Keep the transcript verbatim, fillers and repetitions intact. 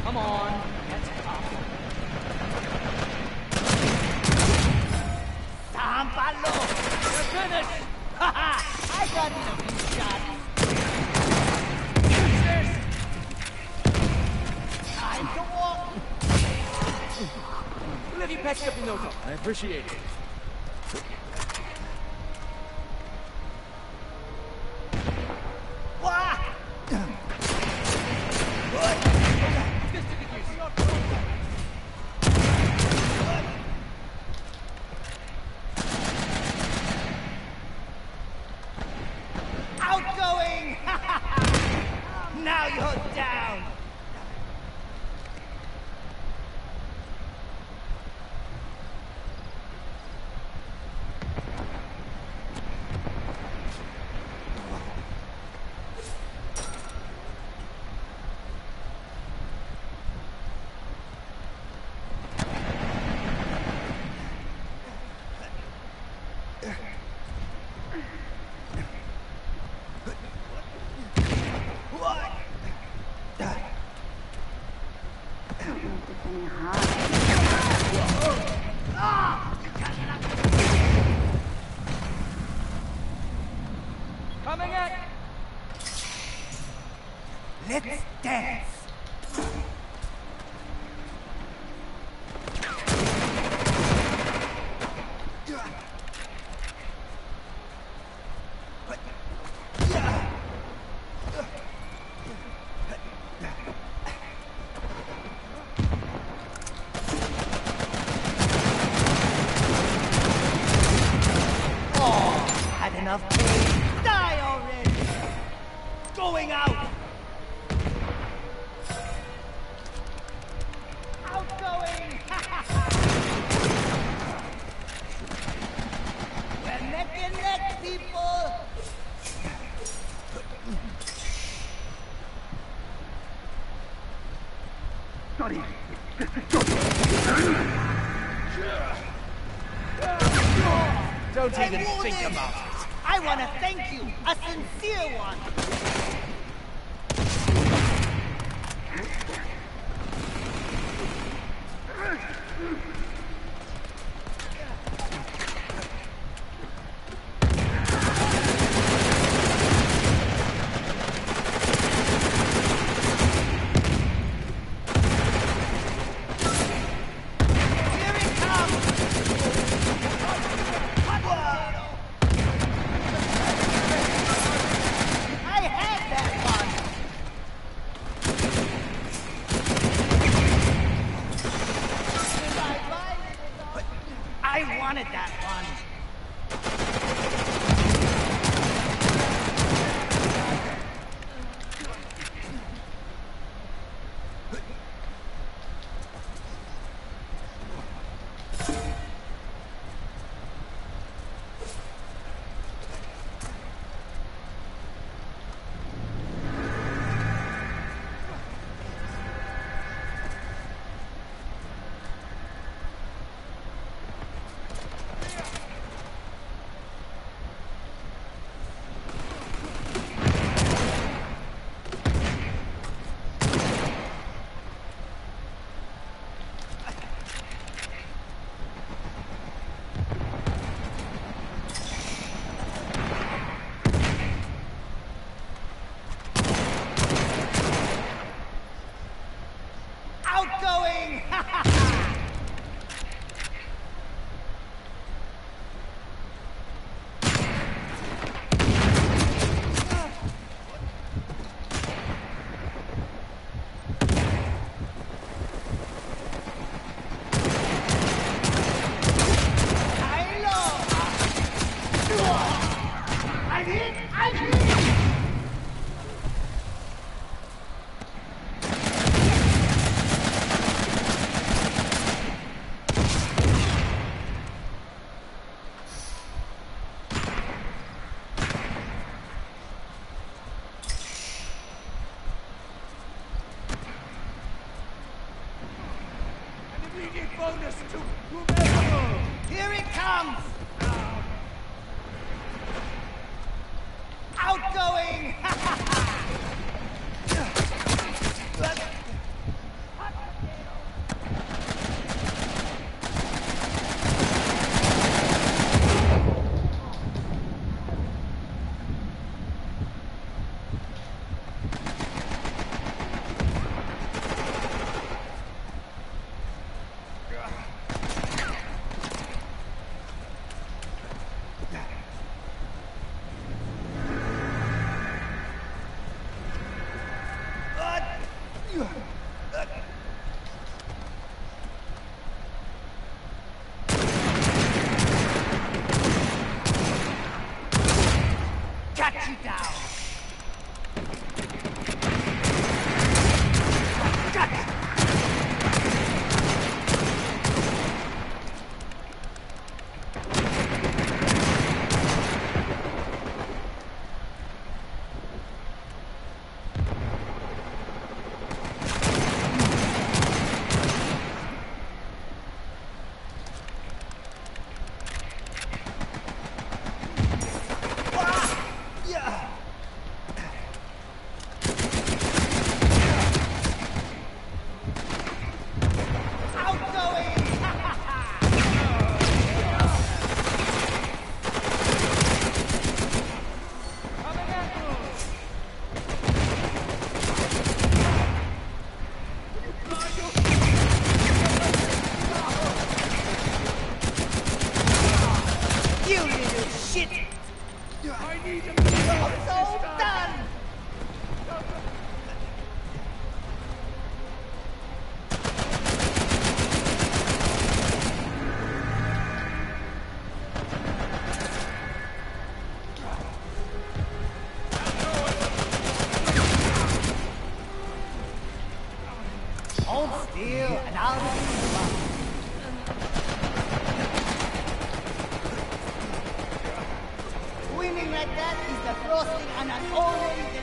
Come on. That's tough. Zampalo! You're finished! Haha! I got in a few shots. Time to walk. Glad you patched up your nose. I appreciate it. Wah! Outgoing! Now you're down! Coming in! Let's dance! Oh, had enough pain. Die already! Going out! Outgoing! We're neck and neck, people! Sorry. Don't Hey, even move think it. about it. I want to thank you, a sincere one. Here it comes! I had that one! I wanted that one! Outgoing! I'm hit! I'm hit! Bonus to whomever! Here it comes! Outgoing! deal, and I'll be the one. Winning like that is the frosting on an already